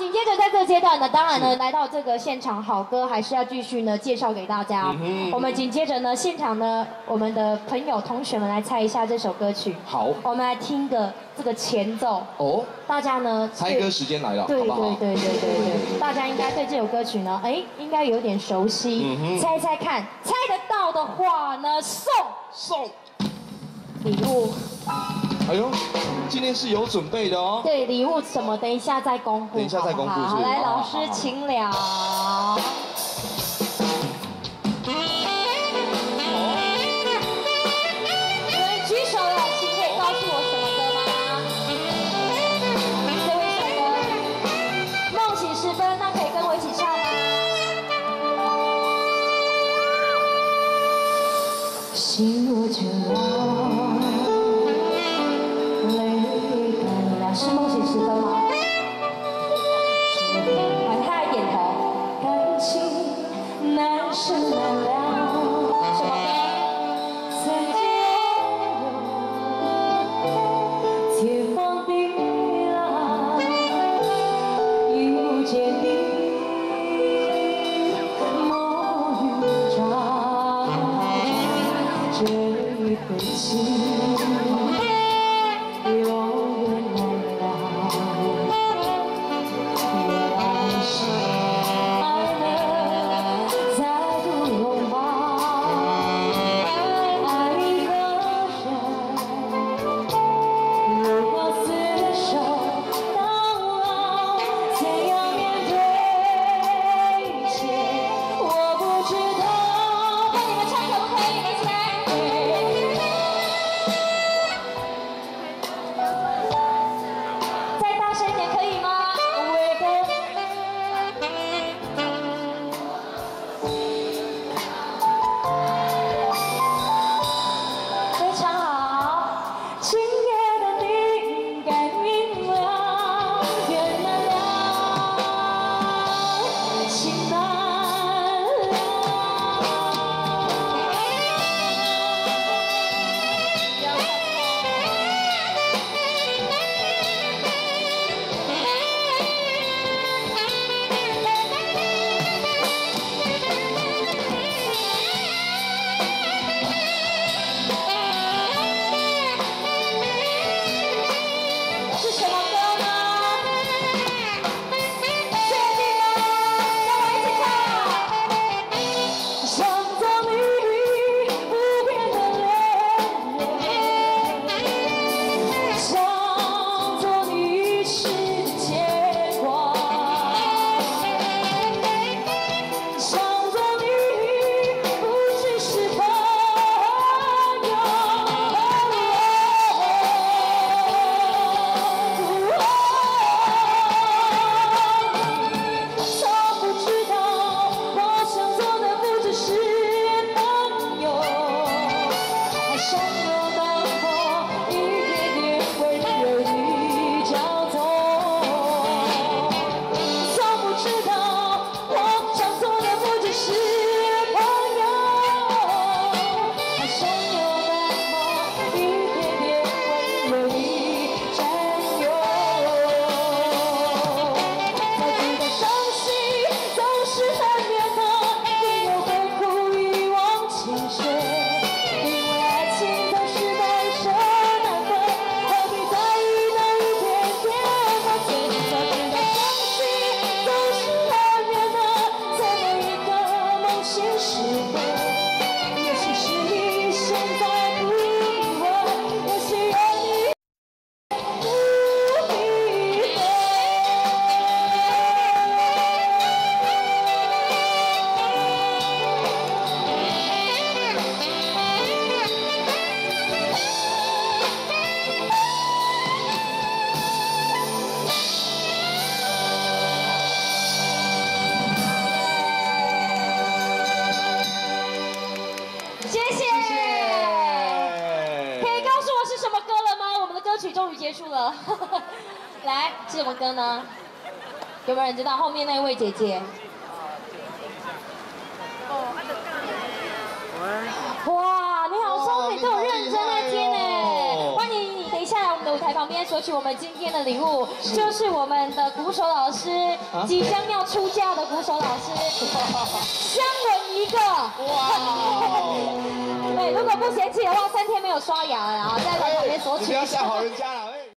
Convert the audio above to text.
紧接着在这个阶段呢，当然呢，来到这个现场，好歌还是要继续呢介绍给大家。我们紧接着呢，现场呢，我们的朋友同学们来猜一下这首歌曲。 好， 我们来听个这个前奏。哦，大家呢猜歌时间来了， 对好不好？ 对，大家应该对这首歌曲呢，哎，应该有点熟悉。猜猜看，猜得到的话呢，送礼物。 哎呦，今天是有准备的哦。 对，礼物什么，等一下再公布。 等一下再公布。 好，来，老师请了。有人举手了，请可以告诉我什么歌吗？这位帅哥，梦醒时分，那可以跟我一起唱吗？心若倦了。 是梦醒时分吗？还太点头。感情难舍难了，什么歌？曾经拥有，天荒地老，已不见你，梦与照，这一份情。 结束了，来是什么歌呢？有没有人知道后面那位姐姐？哇，你好聪明，都有认真在接呢。欢迎你，等一下来我们的舞台旁边。 边索取我们今天的礼物，就是我们的鼓手老师，即将要出嫁的鼓手老师，相吻一个。哇！对，如果不嫌弃的话，3天没有刷牙了啊，在旁边索取。 不要吓好人家了。